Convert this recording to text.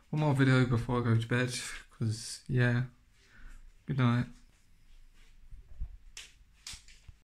one more video before I go to bed, because yeah, good night.